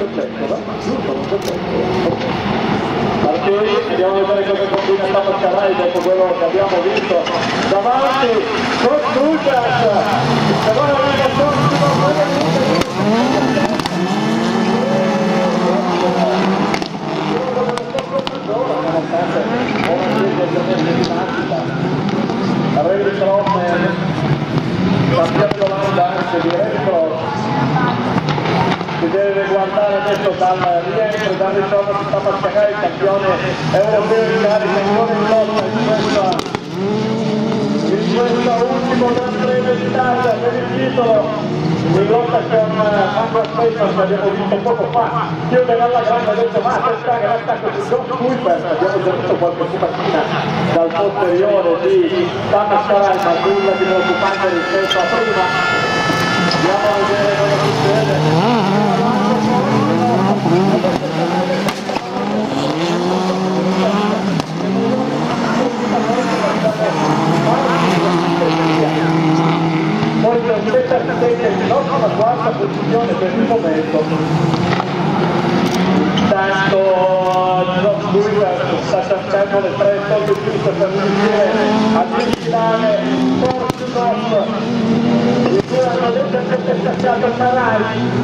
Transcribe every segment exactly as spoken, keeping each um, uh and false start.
perfetto, va? Giusto, non perfetto. Martini, andiamo a vedere come combina Tamascarai dopo quello che abbiamo visto. Davanti, con Lucas, che va a venire prossimo, Revi Cross, campione d'Olanda anche di Revi Cross, si deve guardare adesso dal rientro, dal ritorno di Tamascarai, campione europeo di carica, campione di lotta in questa, in questo ultimo Gran Premio d'Italia per il titolo. In lotta con Marco Spesso che abbiamo visto poco fa, chiude dalla grande, ha detto ma questa che l'attacco di John Kuiper, abbiamo già visto qualche fumatina dal posteriore di Tamascarai, ma nulla di preoccupante rispetto a prima. Andiamo a vedere cosa succede. Poi aspetta che non la quarta posizione per il momento. Intanto John Kuiper sta cercando le tre soldi giuste per riuscire a vigilare Fortunov, di cui hanno detto che è scacciato Carai.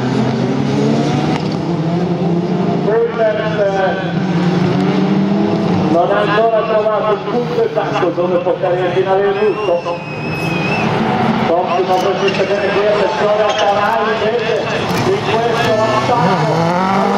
Kuiper non ha ancora trovato il punto esatto dove poter riaffinare il giusto. Forse non resiste bene qui, attenzione a Carai invece in questo attacco.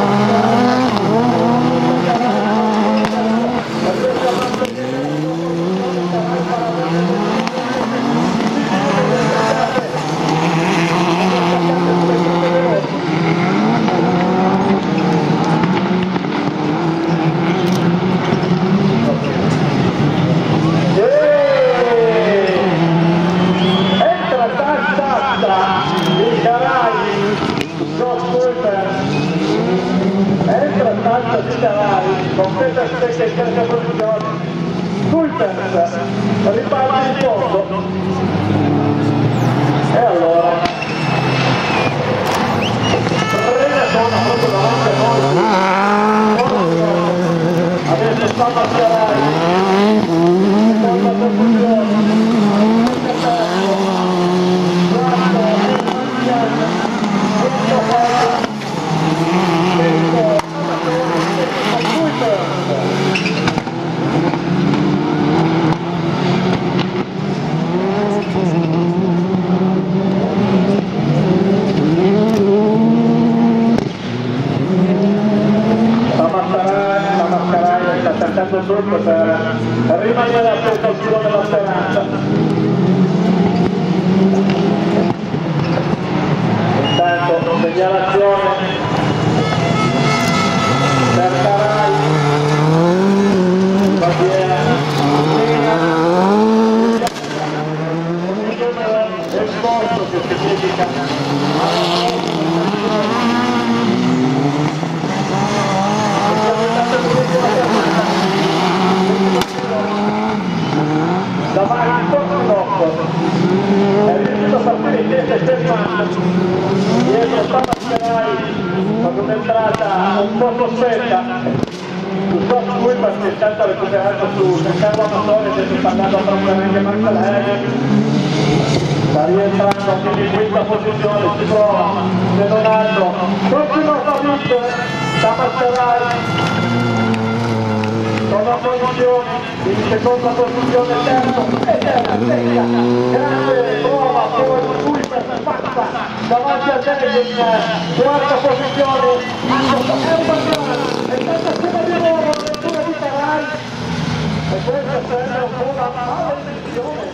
Con questa stessa in terza posizione Kuiper riparte in fondo e allora Renatona proprio davanti a noi adesso sta Mascarai seconda posizione tutto per rimanere aperto al filo della speranza. Intanto segnalazione per Carai, bandiera e sforzo che significa davanti Fortunov è riuscito a partire in testa e fermato dietro Tamascarai con un'entrata un po' sospetta su John Kuiper che è stato recuperato su Carlo Amatore e si sta andando a prendere anche Marcelleri, sta rientrando anche in quinta posizione, si trova se non altro continua a vincere Tamascarai con la posizione in seconda posizione, terzo e terza, secca, grande prova poi Kuiper passa davanti a te in quarta posizione, è un campione, è stata prima di loro la lettura di Carai e questa sembra un po' una maledizione